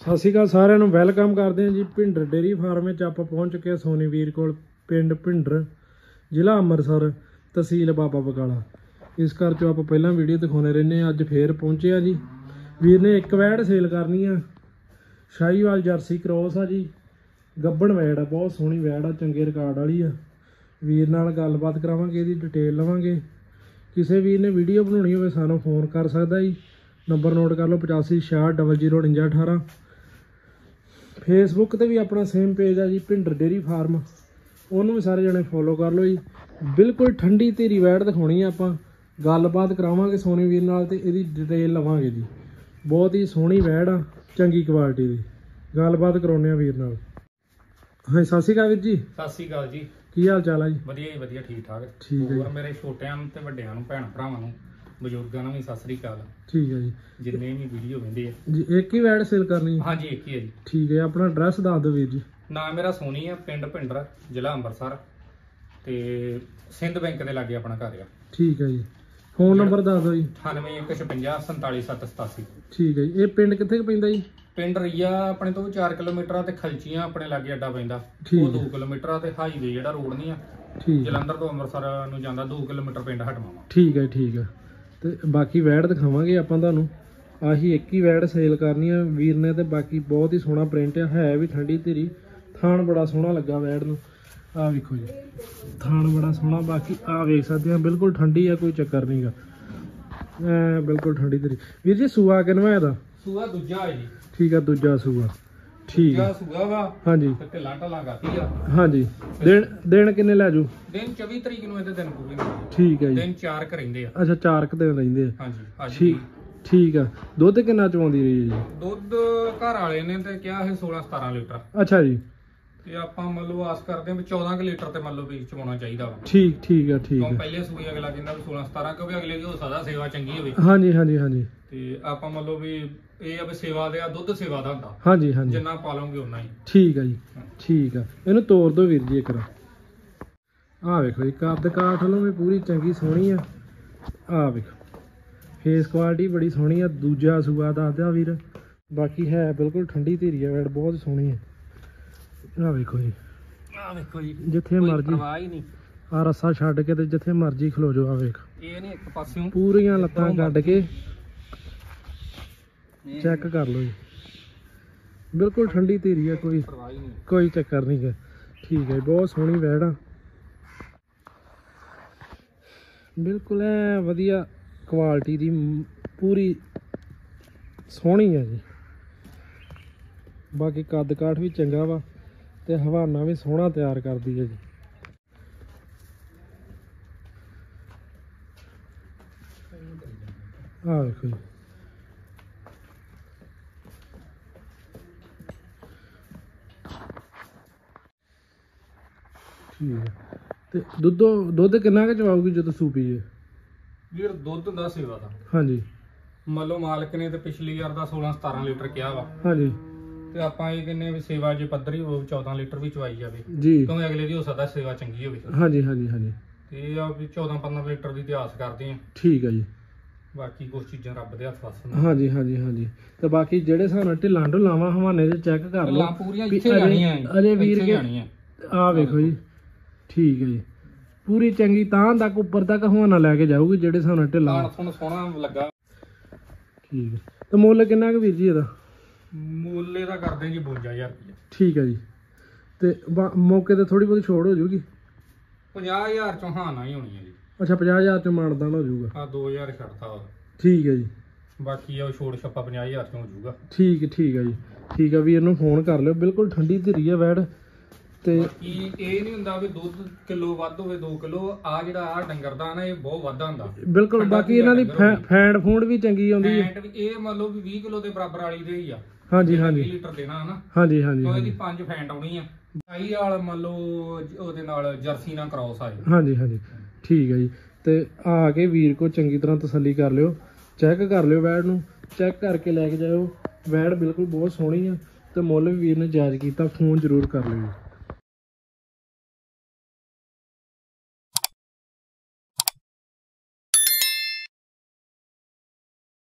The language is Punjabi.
ਸਤਿ ਸ਼੍ਰੀ ਅਕਾਲ ਸਾਰਿਆਂ ਨੂੰ ਵੈਲਕਮ ਕਰਦੇ ਹਾਂ ਜੀ ਭਿੰਡਰ ਡੇਅਰੀ ਫਾਰਮ ਵਿੱਚ। ਆਪਾਂ ਪਹੁੰਚ ਚੁੱਕੇ ਹਾਂ ਸੋਨੀ ਵੀਰ ਕੋਲ, ਪਿੰਡ ਭਿੰਡਰ, ਜ਼ਿਲ੍ਹਾ ਅੰਮ੍ਰਿਤਸਰ, ਤਹਿਸੀਲ ਬਾਬਾ ਬਕਾਲਾ। ਇਸ ਘਰ 'ਚੋਂ ਆਪਾਂ ਪਹਿਲਾਂ ਵੀਡੀਓ ਦਿਖਾਉਂਦੇ ਰਹਿੰਦੇ ਹਾਂ। ਅੱਜ ਫੇਰ ਪਹੁੰਚੇ ਆ ਜੀ। ਵੀਰ ਨੇ ਇੱਕ ਵੈੜ ਸੇਲ ਕਰਨੀ ਆ, ਸ਼ਾਹੀਵਾਲ ਜਰਸੀ ਕ੍ਰੋਸ ਆ ਜੀ, ਗੱਬਣ ਵੈੜ ਆ, ਬਹੁਤ ਸੋਹਣੀ ਵੈੜ ਆ, ਚੰਗੇ ਰਿਕਾਰਡ ਵਾਲੀ ਆ। ਵੀਰ ਨਾਲ ਗੱਲਬਾਤ ਕਰਾਵਾਂਗੇ, ਇਹਦੀ ਡਿਟੇਲ ਲਵਾਂਗੇ। ਕਿਸੇ ਵੀਰ ਨੇ ਵੀਡੀਓ ਬਣਾਉਣੀ ਹੋਵੇ ਸਾਨੂੰ ਫੋਨ ਕਰ ਸਕਦਾ ਜੀ। ਨੰਬਰ ਨੋਟ ਕਰ ਲਓ 8560004918। ਫੇਸਬੁੱਕ ਤੇ ਵੀ ਆਪਣਾ ਸੇਮ ਪੇਜ ਆ ਜੀ, ਭਿੰਡਰ ਡੇਅਰੀ ਫਾਰਮ, ਉਹਨੂੰ ਵੀ ਸਾਰੇ ਜਣੇ ਫੋਲੋ ਕਰ ਲਓ ਜੀ। ਬਿਲਕੁਲ ਠੰਡੀ ਧੀਰੀ ਵੈੜ ਦਿਖਾਉਣੀ ਆ, ਆਪਾਂ ਗੱਲਬਾਤ ਕਰਾਵਾਂਗੇ ਸੋਨੀ ਵੀਰ ਨਾਲ ਤੇ ਇਹਦੀ ਡਿਟੇਲ ਲਵਾਂਗੇ ਜੀ। ਬਹੁਤ ਹੀ ਸੋਹਣੀ ਵੈੜ ਆ, ਚੰਗੀ ਕੁਆਲਿਟੀ ਦੀ। ਗੱਲਬਾਤ ਕਰਾਉਂਦੇ ਆ ਵੀਰ ਨਾਲ। ਹਾਂ, ਸਤਿ ਸ਼੍ਰੀ ਅਕਾਲ ਵੀਰ ਜੀ। ਸਤਿ ਸ਼੍ਰੀ ਅਕਾਲ ਜੀ। ਕੀ ਹਾਲ ਚਾਲ ਆ ਜੀ? ਵਧੀਆ ਜੀ, ਵਧੀਆ, ਠੀਕ ਠਾਕ। ਠੀਕ ਹੈ। ਹੋਰ ਮੇਰੇ ਛੋਟਿਆਂ ਨੂੰ ਤੇ ਵੱਡਿਆਂ ਨੂੰ, ਭੈਣ ਭਰਾਵਾਂ ਨੂੰ, ਬਜ਼ੁਰਗਾਂ ਨੂੰ ਵੀ ਸਤਿ ਸ਼੍ਰੀ ਅਕਾਲ। ਠੀਕ ਹੈ ਜੀ। ਜਿੰਨੇ ਵੀ ਵੀਡੀਓ ਵੇਖਦੇ ਆ ਜੀ ਇੱਕ ਹੀ ਵੈੜ ਸੇਲ ਕਰਨੀ? ਹਾਂਜੀ, ਇੱਕ ਹੀ ਹੈ ਜੀ। ਠੀਕ ਹੈ। ਆਪਣਾ ਐਡਰੈਸ ਦੱਸ ਦਿਓ ਵੀਰ ਜੀ। ਨਾਮ ਮੇਰਾ ਸੋਨੀ ਆ, ਪਿੰਡ ਭਿੰਡਰ, ਜ਼ਿਲ੍ਹਾ ਅੰਮ੍ਰਿਤਸਰ, ਤੇ ਸਿੰਧ ਬੈਂਕ ਦੇ ਲਾਗੇ ਆਪਣਾ ਘਰ ਆ। ਠੀਕ ਹੈ ਜੀ। ਫੋਨ ਨੰਬਰ ਦੱਸ ਦਿਓ ਜੀ। 9815547787। ਠੀਕ ਹੈ ਜੀ। ਇਹ ਪਿੰਡ ਕਿੱਥੇ ਕੁ ਪੈਂਦਾ ਜੀ? ਪਿੰਡ ਰਈਆ ਆਪਣੇ ਤੋਂ 4 ਕਿਲੋਮੀਟਰ ਆ, ਤੇ ਖਲਚੀਆਂ ਆਪਣੇ ਲਾਗੇ ਅੱਡਾ ਪੈਂਦਾ, ਉਹ 2 ਕਿਲੋਮੀਟਰ ਆ, ਤੇ ਹਾਈਵੇ ਜਿਹੜਾ ਰੋਡ ਨਹੀਂ ਆ, ਜਲੰਧਰ ਤੋਂ ਅੰਮ੍ਰਿਤਸਰ ਨੂੰ ਜਾਂਦਾ, 2 ਕਿਲੋਮੀਟਰ ਪਿੰਡ ਹਟਵਾਵਾ। ਠੀਕ ਹੈ, ਠੀਕ ਹੈ। ਤੇ ਬਾਕੀ ਵੈੜ ਦਿਖਾਵਾਂਗੇ ਆਪਾਂ ਤੁਹਾਨੂੰ। ਆਹੀ ਇੱਕ ਹੀ ਵੈੜ ਸੇਲ ਕਰਨੀ ਆ ਵੀਰ ਨੇ, ਤੇ ਬਾਕੀ ਬਹੁਤ ਹੀ ਸੋਹਣਾ ਪ੍ਰਿੰਟ ਆ, ਹੈ ਵੀ ਠੰਡੀ ਧੀਰੀ। ਥਾਣ ਬੜਾ ਸੋਹਣਾ ਲੱਗਾ ਵੈੜ ਨੂੰ। ਆਹ ਵੇਖੋ ਜੀ, ਥਾਣ ਬੜਾ ਸੋਹਣਾ। ਬਾਕੀ ਆਹ ਵੇਖ ਸਕਦੇ ਆ, ਬਿਲਕੁਲ ਠੰਡੀ ਆ, ਕੋਈ ਚੱਕਰ ਨਹੀਂਗਾ। ਬਿਲਕੁਲ ਠੰਡੀ ਧੀਰੀ। ਵੀਰ ਜੀ ਸੂਆ ਕਿੰਨਵਾਂ ਇਹਦਾ? ਸੂਆ ਦੂਜਾ ਹੈ ਜੀ। ਠੀਕ ਆ, ਦੂਜਾ ਸੂਆ। ਠੀਕ ਆ, ਸੂਆ ਵਾ। ਹਾਂਜੀ, ਤੇ ਢਲਾਂ ਗਾਤੀ ਆ। ਹਾਂਜੀ। ਦਿਨ ਕਿੰਨੇ ਲੈ ਜੂ? ਦਿਨ 24 ਤਰੀਕ ਨੂੰ ਇਹਦੇ ਦਿਨ ਪੂਰੇ। ਠੀਕ ਹੈ ਜੀ। ਦਿਨ 4 ਕ ਰਹਿੰਦੇ ਆ। ਅੱਛਾ, 4 ਕ ਦਿਨ ਰਹਿੰਦੇ ਆ। ਹਾਂਜੀ। ਠੀਕ ਆ। ਦੁੱਧ ਕਿੰਨਾ ਚਵਾਉਂਦੀ ਰਹੀ ਹੈ ਜੀ? ਦੁੱਧ ਘਰ ਵਾਲੇ ਨੇ ਤੇ ਕਿਹਾ ਸੀ 16-17 ਲੀਟਰ। ਅੱਛਾ ਜੀ। ਤੇ ਆਪਾਂ ਮੰਨ ਲਓ ਆਸ ਕਰਦੇ ਹਾਂ ਵੀ 14 ਕੁ ਲੀਟਰ ਤੇ ਮੰਨ ਲਓ ਵੀ ਚਵਾਉਣਾ ਚਾਹੀਦਾ ਵਾ। ਠੀਕ ਆ, ਠੀਕ ਆ। ਪਹਿਲੇ ਸੂਈ ਅਗਲਾ ਕਹਿੰਦਾ ਵੀ 16-17, ਕਿਉਂਕਿ ਅਗਲੇ ਦੀ ਹੋ ਸਕਦਾ ਸੇਵਾ ਚੰਗੀ ਹੋਵੇ। ਹਾਂਜੀ ਹਾਂਜੀ ਹਾਂਜੀ। ਤੇ ਆਪਾਂ ਮੰਨ ਲਓ ਵੀ ਇਹ ਆ ਵੀ ਸੇਵਾ ਦੇ ਆ, ਦੁੱਧ ਸੇਵਾ ਦਾ ਹੁੰਦਾ। ਹਾਂਜੀ ਹਾਂਜੀ। ਜਿੰਨਾ ਪਾ ਲਓਗੇ ਉਨਾ ਹੀ। ਠੀਕ ਆ ਜੀ। ਠੀਕ ਆ। ਇਹਨੂੰ ਤੋੜ ਦਿਓ ਵੀਰ ਜੀ ਇੱਕ ਵਾਰ। ਆਹ ਵੇਖੋ ਜੀ, ਕੱਦ ਕਾਠ ਵੱਲੋਂ ਵੀ ਪੂਰੀ ਚੰਗੀ ਸੋਹਣੀ ਆ। ਆਹ ਵੇਖੋ, ਫੇਸ ਕੁਆਲਿਟੀ ਬੜੀ ਸੋਹਣੀ ਆ। ਦੂਜਾ ਸੂਆ ਦੱਸਦਾ ਵੀਰ। ਬਾਕੀ ਹੈ ਬਿਲਕੁਲ ਠੰਡੀ ਧੀਰੀ ਆ ਵੈੜ, ਬਹੁਤ ਸੋਹਣੀ ਆ। ਆਹ ਵੇਖੋ ਜੀ, ਆਹ ਵੇਖੋ ਜੀ, ਜਿੱਥੇ ਮਰਜੀ ਪਰਵਾਹ ਹੀ ਨਹੀਂ। ਆਹ ਰੱਸਾ ਛੱਡ ਕੇ ਤੇ ਜਿੱਥੇ ਮਰਜੀ ਖਲੋ ਜਾਓ। ਆਹ ਵੇਖ, ਇਹ ਨਹੀਂ ਇੱਕ ਪਾਸਿਓਂ ਪੂਰੀਆਂ ਲੱਤਾਂ ਕੱਢ ਕੇ ਚੈੱਕ ਕਰ ਲਓ ਜੀ। ਬਿਲਕੁਲ ਠੰਡੀ ਧੀਰੀ ਆ, ਕੋਈ ਚੱਕਰ ਨਹੀਂ ਗਾ। ਠੀਕ ਹੈ, ਬਹੁਤ ਸੋਹਣੀ ਵੈੜ ਆ, ਬਿਲਕੁਲ ਐ ਵਧੀਆ ਕੁਆਲਿਟੀ ਦੀ, ਪੂਰੀ ਸੋਹਣੀ ਆ ਜੀ। ਬਾਕੀ ਕੱਦ ਕਾਠ ਵੀ ਚੰਗਾ ਵਾ, ਤੇ ਹਵਾਨਾ ਵੀ ਸੋਹਣਾ ਤਿਆਰ ਕਰਦੀ ਹੈ ਜੀ। ਆਹ ਵੇਖੋ ਜੀ, ਠੀਕ ਹੈ। ਤੇ ਦੁੱਧ ਕਿੰਨਾ ਕੁ ਚਵਾਊਗੀ ਜਦੋਂ ਸੂਪੀ ਹੈ? ਵੀਰ ਦੁੱਧ ਦਾ ਸੇਵਾ ਦਾ। ਹਾਂਜੀ। ਮੰਨ ਲਓ ਮਾਲਕ ਨੇ ਤੇ ਪਿਛਲੀ ਵਾਰ ਦਾ 16-17 ਲੀਟਰ ਕਿਹਾ ਵਾ। ਹਾਂਜੀ। ਤੇ ਆਪਾਂ ਇਹ ਕਹਿੰਦੇ ਵੀ ਸੇਵਾ ਜੇ ਪੱਧਰੀ ਹੋਵੇ 14 ਲੀਟਰ ਵੀ ਚਵਾਈ ਜਾਵੇ ਜੀ, ਕਿਉਂਕਿ ਅਗਲੇ ਦੀ ਹੋ ਸਕਦਾ ਸੇਵਾ ਚੰਗੀ ਹੋਵੇ। ਹਾਂਜੀ ਹਾਂਜੀ ਹਾਂਜੀ। ਤੇ ਇਹ ਆ ਵੀ 14-15 ਲੀਟਰ ਦੀ ਇਤਿਹਾਸ ਕਰਦੇ ਆ। ਠੀਕ ਹੈ ਜੀ। ਬਾਕੀ ਕੁਝ ਚੀਜ਼ਾਂ ਰੱਬ ਦੇ ਹੱਥ ਵਸ। ਹਾਂਜੀ ਹਾਂਜੀ ਹਾਂਜੀ। ਤੇ ਬਾਕੀ ਜਿਹੜੇ ਸਾਨੂੰ ਢਿੱਲਾਂ ਢੁੱਲਾਵਾਂ ਹਵਾਨੇ ਦੇ ਚੈੱਕ ਕਰ ਲਓ, ਪੂਰੀਆਂ ਇੱਥੇ ਜਾਣੀਆਂ ਅਜੇ ਵੀਰ ਕੇ। ਆਹ ਵੇਖੋ ਜੀ, ਠੀਕ ਹੈ ਜੀ, ਪੂਰੀ ਚੰਗੀ ਤਾਂ ਤੱਕ ਉੱਪਰ ਤੱਕ ਹਵਾਨਾ ਲੈ ਕੇ ਜਾਊਗੀ ਜਿਹੜੇ ਸਾਨੂੰ ਢਿੱਲਾਂ। ਸੋਹਣਾ ਲੱਗਾ। ਠੀਕ ਹੈ। ਤੇ ਮੁੱਲ ਕਿੰਨਾ ਕੁ ਵੀਰ ਜੀ ਇਹਦਾ? ਮੁੱਲ ਇਹਦਾ ਕਰਦੇ ਜੀ 52,000 ਰੁਪਏ। ਠੀਕ ਹੈ ਜੀ। ਤੇ ਮੌਕੇ ਤੇ ਥੋੜੀ ਬਹੁਤੀ ਛੋੜ ਹੋ ਜਾਊਗੀ? 50,000 ਚੋਂ ਹਾਂ ਨਾ ਹੀ ਹੋਣੀ ਹੈ ਜੀ। ਅੱਛਾ, 50,000 ਚੋਂ ਮਾਨਦਾਨ ਹੋ ਜਾਊਗਾ। ਹਾਂ, 2,000 ਛੱਡਤਾ ਵਾ। ਠੀਕ ਹੈ ਜੀ। ਬਾਕੀ ਉਹ ਛੋੜ ਛੱਪਾ 50,000 ਚੋਂ ਹੋ ਜਾਊਗਾ। ਠੀਕ ਹੈ ਜੀ। ਠੀਕ ਹੈ, ਵੀਰ ਨੂੰ ਫੋਨ ਕਰ ਲਿਓ। ਬਿਲਕੁਲ ਠੰਡੀ ਧੀਰੀ ਹੈ ਵੈੜ। ਤੇ ਇਹ ਨਹੀਂ ਹੁੰਦਾ ਵੀ ਦੁੱਧ ਕਿਲੋ ਵੱਧ ਹੋਵੇ 2 ਕਿਲੋ। ਆ ਜਿਹੜਾ ਆ ਡੰਗਰ ਦਾ ਨਾ, ਇਹ ਬਹੁਤ ਵਾਧਾ ਹੁੰਦਾ ਬਿਲਕੁਲ। ਬਾਕੀ ਇਹਨਾਂ ਦੀ ਫੈਂਡ ਫੂਡ ਵੀ ਚੰਗੀ ਆਉਂਦੀ ਹੈ। ਇਹ ਮੰਨ ਲਓ ਵੀ 20 ਕਿਲੋ ਦੇ ਬਰਾਬਰ ਵਾਲੀ ਦੇ ਹੀ ਆ। ਹਾਂਜੀ ਹਾਂਜੀ। 20 ਲੀਟਰ ਦੇਣਾ ਹਨਾ। ਹਾਂਜੀ ਹਾਂਜੀ। ਇਹਦੀ 5 ਫੈਂਟ ਆਉਣੀ ਆ। ਆਈ ਵਾਲ ਮੰਨ ਲਓ ਉਹਦੇ ਨਾਲ ਜਰਸੀ ਨਾਲ ਕ੍ਰਾਸ ਆ। ਹਾਂਜੀ ਹਾਂਜੀ। ਠੀਕ ਹੈ ਜੀ। ਤੇ ਆ ਕੇ ਵੀਰ ਕੋ ਚੰਗੀ ਤਰ੍ਹਾਂ ਤਸੱਲੀ ਕਰ ਲਿਓ, ਚੈੱਕ ਕਰ ਲਿਓ ਵੈੜ ਨੂੰ, ਚੈੱਕ ਕਰਕੇ ਲੈ ਕੇ ਜਾਇਓ। ਵੈੜ ਬਿਲਕੁਲ ਬਹੁਤ ਸੋਹਣੀ ਆ, ਤੇ ਮੁੱਲ ਵੀ ਵੀਰ ਨੇ ਜਾਇਜ਼ ਕੀਤਾ। ਫੋਨ ਜ਼ਰੂਰ ਕਰ ਲਿਓ।